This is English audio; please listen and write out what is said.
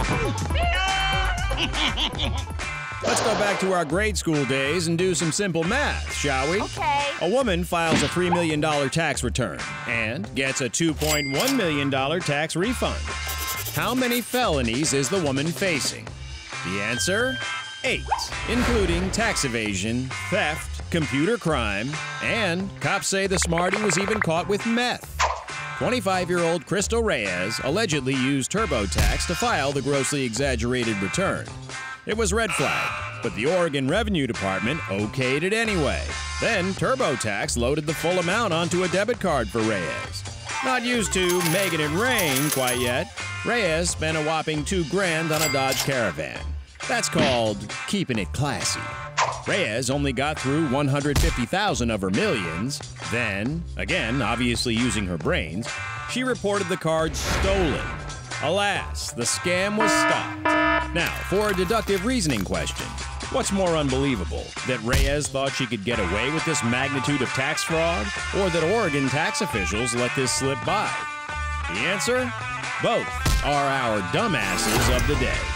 Let's go back to our grade school days and do some simple math, shall we? Okay. A woman files a $3 million tax return and gets a $2.1 million tax refund. How many felonies is the woman facing? The answer? 8, including tax evasion, theft, computer crime, and cops say the smarty was even caught with meth. 25-year-old Crystal Reyes allegedly used TurboTax to file the grossly exaggerated return. It was red flagged, but the Oregon Revenue Department okayed it anyway. Then TurboTax loaded the full amount onto a debit card for Reyes. Not used to making it rain quite yet, Reyes spent a whopping $2,000 on a Dodge Caravan. That's called keeping it classy. Reyes only got through 150,000 of her millions. Then, again, obviously using her brains, she reported the card stolen. Alas, the scam was stopped. Now, for a deductive reasoning question. What's more unbelievable, that Reyes thought she could get away with this magnitude of tax fraud, or that Oregon tax officials let this slip by? The answer? Both are our dumbasses of the day.